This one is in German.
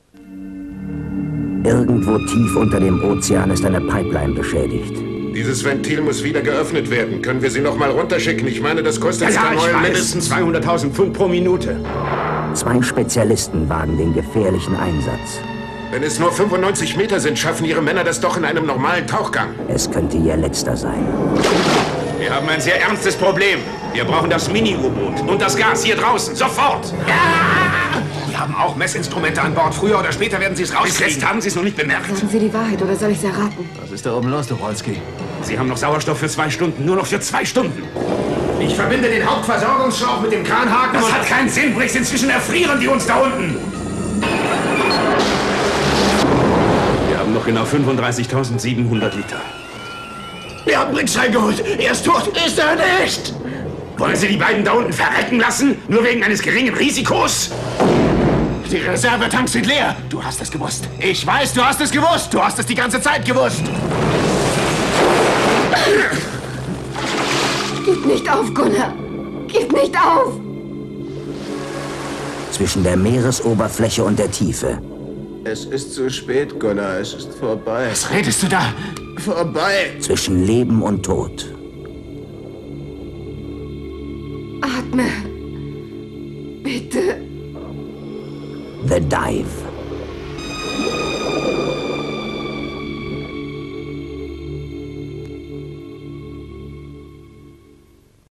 Irgendwo tief unter dem Ozean ist eine Pipeline beschädigt. Dieses Ventil muss wieder geöffnet werden. Können wir sie noch mal runterschicken? Ich meine, das kostet mindestens 200.000 Pfund pro Minute. 2 Spezialisten wagen den gefährlichen Einsatz. Wenn es nur 95 Meter sind, schaffen Ihre Männer das doch in einem normalen Tauchgang. Es könnte ihr letzter sein. Wir haben ein sehr ernstes Problem. Wir brauchen das Mini-U-Boot und das Gas hier draußen, sofort! Ja! Wir haben auch Messinstrumente an Bord. Früher oder später werden Sie es rauskriegen. Bis jetzt haben Sie es noch nicht bemerkt. Sagen Sie die Wahrheit oder soll ich es erraten? Was ist da oben los, Tucholsky? Sie haben noch Sauerstoff für 2 Stunden. Nur noch für 2 Stunden. Ich verbinde den Hauptversorgungsschlauch mit dem Kranhaken. Das hat keinen Sinn, Briggs. Inzwischen erfrieren die uns da unten. Wir haben noch genau 35.700 Liter. Wir haben Briggs reingeholt. Er ist tot. Ist er nicht? Wollen Sie die beiden da unten verrecken lassen? Nur wegen eines geringen Risikos? Die Reservetanks sind leer. Du hast es gewusst. Ich weiß, du hast es gewusst. Du hast es die ganze Zeit gewusst. Gib nicht auf, Gunnar. Gib nicht auf. Zwischen der Meeresoberfläche und der Tiefe. Es ist zu spät, Gunnar. Es ist vorbei. Was redest du da? Vorbei. Zwischen Leben und Tod. Atme. Bitte. The Dive.